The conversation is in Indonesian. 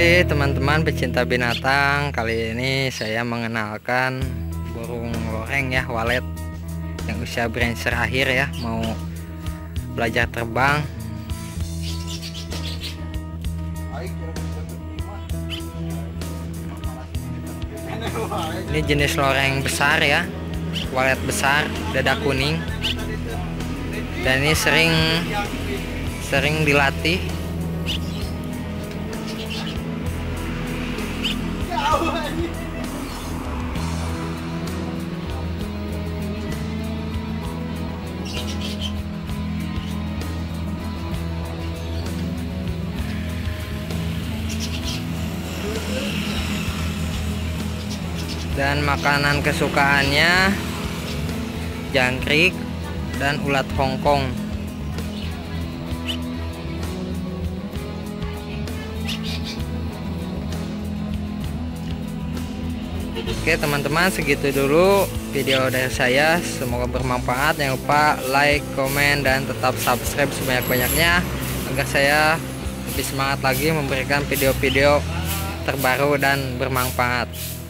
Oke teman-teman pecinta binatang, kali ini saya mengenalkan burung loreng ya, walet yang usia beransur akhir ya, mau belajar terbang. Ini jenis loreng besar ya, walet besar, dada kuning, dan ini sering dilatih. Dan makanan kesukaannya jangkrik dan ulat Hongkong. Oke teman-teman, segitu dulu video dari saya, semoga bermanfaat. Jangan lupa like, komen, dan tetap subscribe sebanyak-banyaknya agar saya lebih semangat lagi memberikan video-video terbaru dan bermanfaat.